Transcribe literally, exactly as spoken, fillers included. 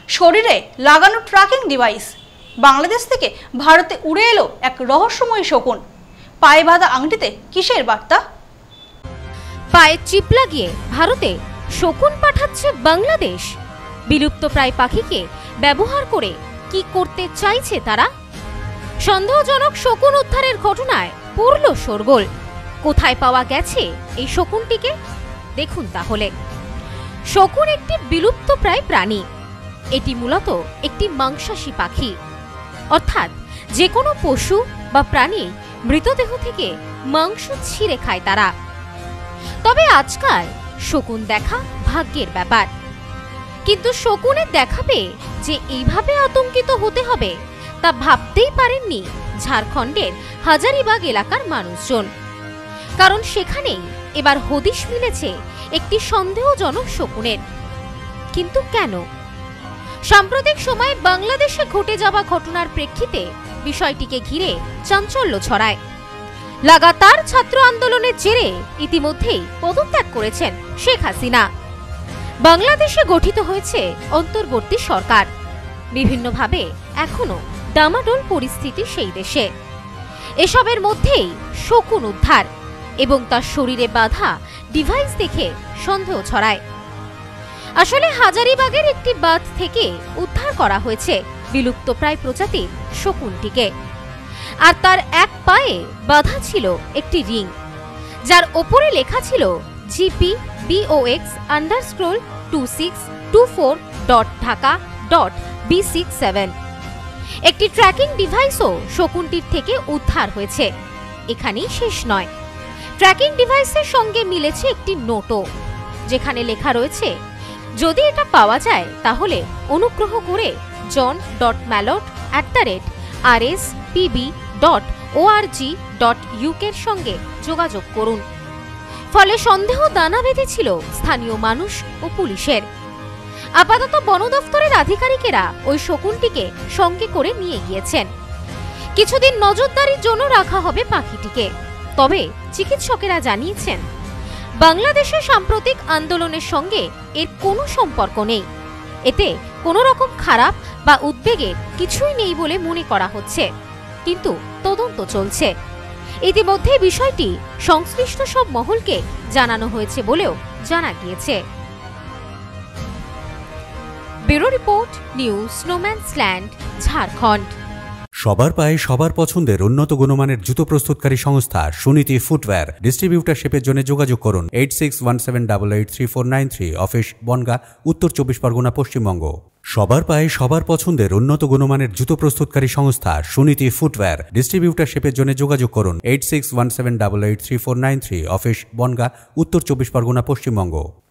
শরীরে লাগানো tracking device. Bangladesh থেকে ভারতে উড়ে এলো এক রহস্যময় শকুন। পায়ে বাঁধা আংটিতে কিসের বার্তা? পায়ে চিপ লাগিয়ে ভারতে শকুন পাঠাচ্ছে বাংলাদেশ। বিলুপ্তপ্রায় পাখিকে ব্যবহার করে কি করতে চাইছে তারা? সন্দেহজনক শকুন উদ্ধারের ঘটনায় পড়ল শোরগোল। কোথায় পাওয়া গেছে এই শকুনটিকে? দেখুন তাহলে। শকুন একটি বিলুপ্তপ্রায় প্রাণী। এটি মূলত একটি মাংসাশী পাখি, অর্থাৎ যে কোনো পশু বা প্রাণী মৃতদেহ থেকে মাংস ছিঁড়ে খায় তারা। তবে আজকাল শকুন দেখা ভাগ্যের ব্যাপার। কিন্তু শকুনের দেখা পেয়ে যে এইভাবে আতঙ্কিত হতে হবে তা ভাবতেই পারেননি ঝাড়খণ্ডের হাজারিবাগ এলাকার মানুষজন। কারণ সেখানেই এবার হদিশ মিলেছে একটি সন্দেহজনক শকুনের। কিন্তু কেন? সাম্প্রতিক সময়ে বাংলাদেশে ঘটে যাওয়া ঘটনার প্রেক্ষিতে বিষয়টিকে ঘিরে চাঞ্চল্য ছড়ায়। লাগাতার ছাত্র আন্দোলনের জেরে ইতিমধ্যেই পদত্যাগ করেছেন শেখ হাসিনা। বাংলাদেশে গঠিত হয়েছে অন্তর্বর্তী সরকার। বিভিন্নভাবে এখনো ডামাডোল পরিস্থিতি সেই দেশে। এসবের মধ্যেই শকুন উদ্ধার এবং তার শরীরে বাঁধা ডিভাইস দেখে সন্দেহ ছড়ায়। আসলে হাজারিবাগের একটি বাঁধ থেকে উদ্ধার করা হয়েছে বিলুপ্তপ্রায় প্রজাতির শকুনটিকে। আর তার এক পায়ে বাঁধা ছিল একটি রিং, যার ওপরে লেখা ছিল GP B O X underscore two six two four dot Dhaka dot B six seven. একটি ট্র্যাকিং ডিভাইসও শকুনটির থেকে উদ্ধার হয়েছে। এখানেই শেষ নয়, ট্র্যাকিং ডিভাইসের সঙ্গে মিলেছে একটি নোটও, যেখানে লেখা রয়েছে, যদি এটা পাওয়া যায় তাহলে অনুগ্রহ করে John dot Mallet at the rate R S PB dot O R G dot ইউকের সঙ্গে যোগাযোগ করুন। ফলে সন্দেহ দানা বেঁধেছিল স্থানীয় মানুষ ও পুলিশের। আপাতত বন দফতরের আধিকারিকেরা ওই শকুনটিকে সঙ্গে করে নিয়ে গিয়েছেন। কিছুদিন নজরদারির জন্য রাখা হবে পাখিটিকে। তবে চিকিৎসকেরা জানিয়েছেন, বাংলাদেশের সাম্প্রতিক আন্দোলনের সঙ্গে এর কোনো সম্পর্ক নেই। এতে কোনো রকম খারাপ বা উদ্বেগের কিছুই নেই বলে মনে করা হচ্ছে, কিন্তু তদন্ত চলছে। ইতিমধ্যে বিষয়টি সংশ্লিষ্ট সব মহলকে জানানো হয়েছে বলেও জানা গিয়েছে। ব্যুরো রিপোর্ট, নিউজ স্নোম্যান্সল্যান্ড, ঝাড়খণ্ড। সবার পায়ে সবার পছন্দের উন্নত গুণমানের জুতো প্রস্তুতকারী সংস্থা সুনীতি ফুটওয়্যার। ডিস্ট্রিবিউটারশিপের জন্য যোগাযোগ করুন eight six one seven double eight three four nine three. Office Bongaon, উত্তর চব্বিশ পরগনা, পশ্চিমবঙ্গ। সবার পায়ে সবার পছন্দের উন্নত গুণমানের জুতো প্রস্তুতকারী সংস্থা সুনীতি ফুটওয়্যার। ডিস্ট্রিবিউটারশিপের জন্য যোগাযোগ করুন eight six one seven double eight three four nine three. Office Bongaon, উত্তর চব্বিশ পরগনা, পশ্চিমবঙ্গ।